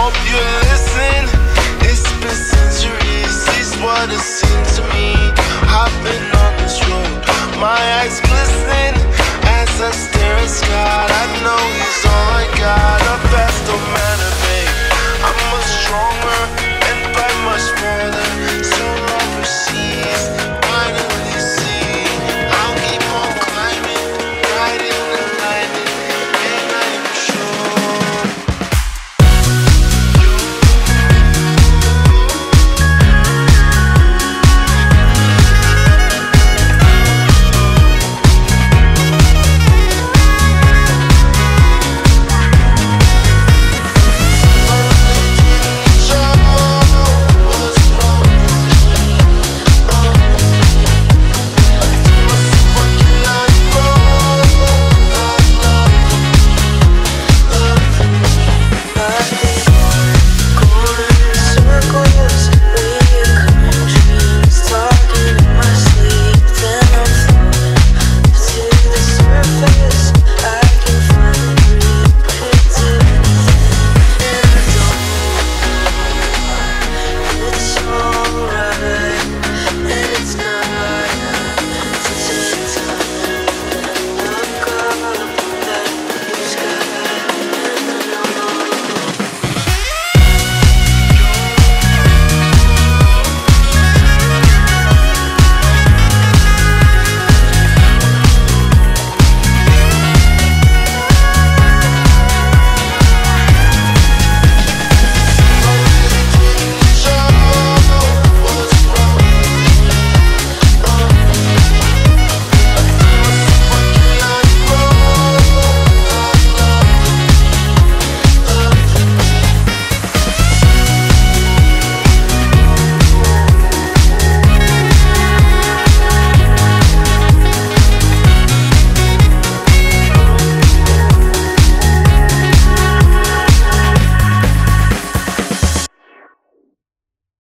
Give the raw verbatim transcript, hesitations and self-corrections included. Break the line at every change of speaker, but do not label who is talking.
hope you listen. It's been centuries, it's what it seemed to me. I've been on this road, my eyes glisten as I stare at God. I know He's all I got.